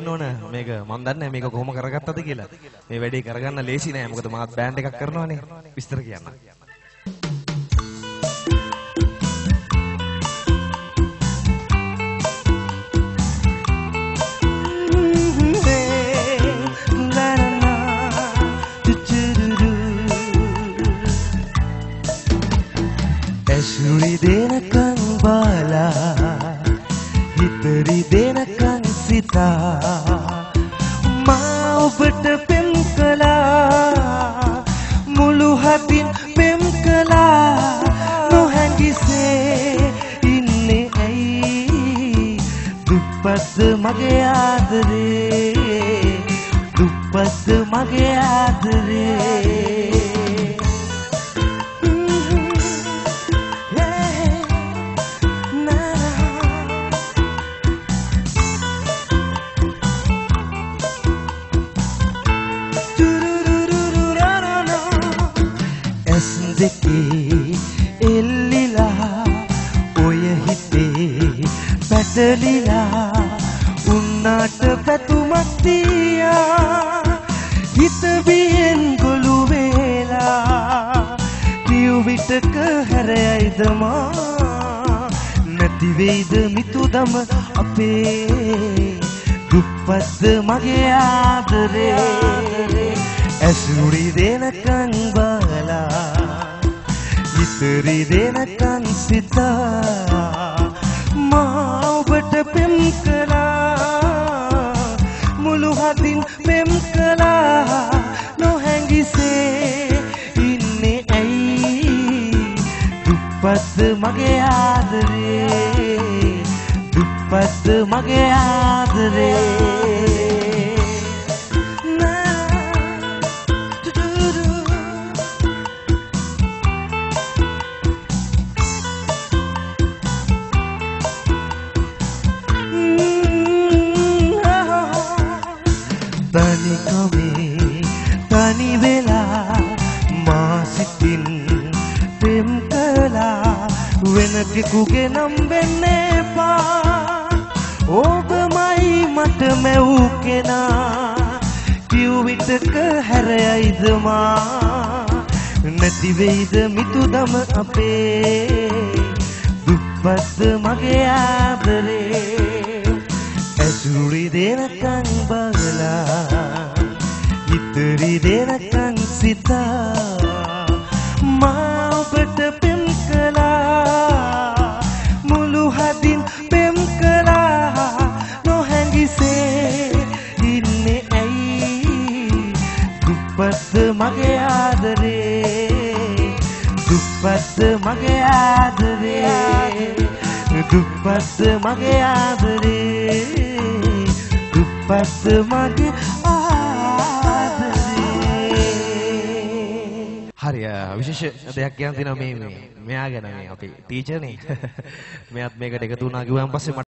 තියෙන්න ඕන මේක මම දන්නේ මේක කොහොම කරගත්තද කියලා. මේ වැඩේ කරගන්න ලේසි නෑ. මොකද මාත් බෑන්ඩ් එකක් කරනවානේ. විස්තර කියන්න. ඇසුරි දෙනකන් බාලා හිතරි දෙනකන් සිතා මා ඔබට පෙම් කළා මුළු හදින් පෙම් කළා නොහැඟිසේ ඉන්නේ ඇයි දුප්පත් මගේ ආදරේ දුප්පත් මගේ ආදරේ දෙකේ එල්ලිලා ඔය හිතේ පැටලිලා උන්නාට පැතුමක් තියා හිත බියෙන් ගොළු වේලා කියු විටක හැරයයිද මා නැති වෙයිද මිතුදම අපේ දුප්පත් මගේ ආදරේ ඇසුරි දෙනකන් බාලා හිතරි දෙනකන් සිතා මා ඔබට පෙම් කළා මුළු හදින් පෙම් කළා නොහැඟිසේ ඉන්නේ ඇයි දුප්පත් මගේ ආදරේ දුප්පත් මගේ ආදරේ තනි වෙලා මා සිතින් පෙම් කළා වෙන කෙකුගේ නම් වෙන්න එපා ඔබමයි මට මැව් කෙනා කියු විටක හැරයයිද මා නැති වෙයිද මිතුදම අපේ දුප්පත් මගේ ආදරේ ඇසුරි දෙනකන් බාලා හිතරි දෙනකන් සිතා මා ඔබට පෙම් කළා මුළු හදින් පෙම් කළා නොහැඟිසේ ඉන්නේ ඇයි දුප්පත් මගේ ආදරේ දුප්පත් මගේ ආදරේ දුප්පත් මගේ ආදරේ දුප්පත් මගේ හරි විශේෂ දෙයක් කියන්න තියෙනවා මේ මෙයා ගැන මේ අපේ ටීචර් නේ. මෙයාත් මේකට එකතු වුණා කිව්වන් පස්සේ